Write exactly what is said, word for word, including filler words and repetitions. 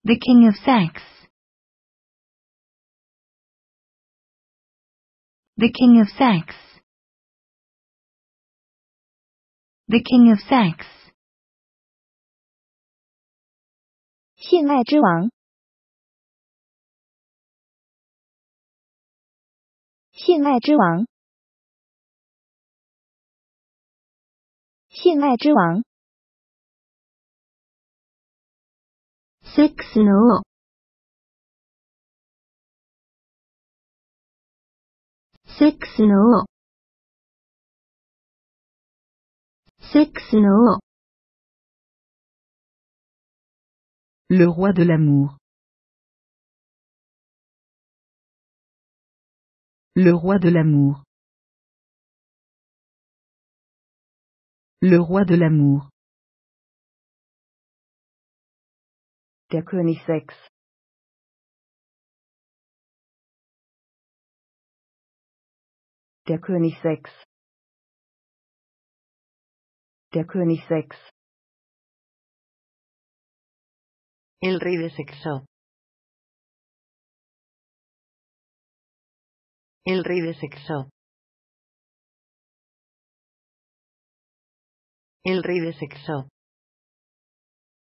The king of sex. The king of sex. The king of sex. 性爱之王，性爱之王，性爱之王。 Sex no. Sex no. Sex no. Le roi de l'amour. Le roi de l'amour. Le roi de l'amour. Der König sechs. Der König sechs. Der König sechs. El rey de sexo. El rey de sexo. El rey de sexo.